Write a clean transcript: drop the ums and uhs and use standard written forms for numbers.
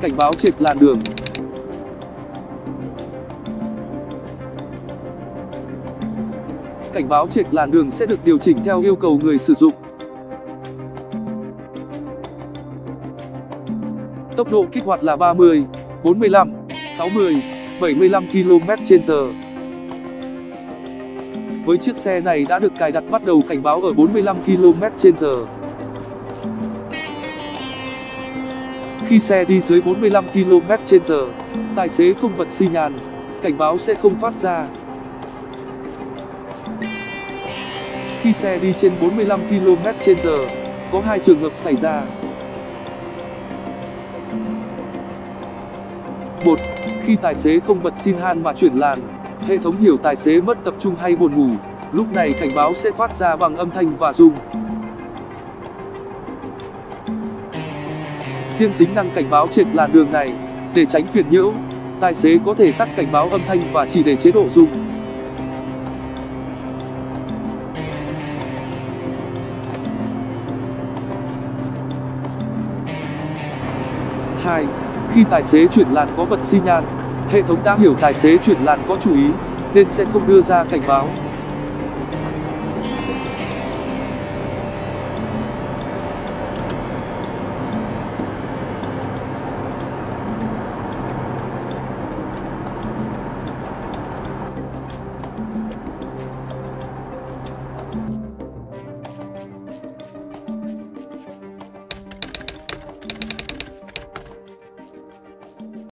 cảnh báo chệch làn đường. Cảnh báo chệch làn đường sẽ được điều chỉnh theo yêu cầu người sử dụng. Tốc độ kích hoạt là 30, 45, 60, 75 km/h. Với chiếc xe này đã được cài đặt bắt đầu cảnh báo ở 45 km/h. Khi xe đi dưới 45 km/h, tài xế không bật xi nhan, cảnh báo sẽ không phát ra. Khi xe đi trên 45 km/h, có hai trường hợp xảy ra. 1. Khi tài xế không bật xi nhan mà chuyển làn, hệ thống hiểu tài xế mất tập trung hay buồn ngủ, lúc này cảnh báo sẽ phát ra bằng âm thanh và rung. Riêng tính năng cảnh báo chệch làn đường này, để tránh phiền nhiễu, tài xế có thể tắt cảnh báo âm thanh và chỉ để chế độ rung. 2. Khi tài xế chuyển làn có bật xi nhan, hệ thống đã hiểu tài xế chuyển làn có chú ý, nên sẽ không đưa ra cảnh báo.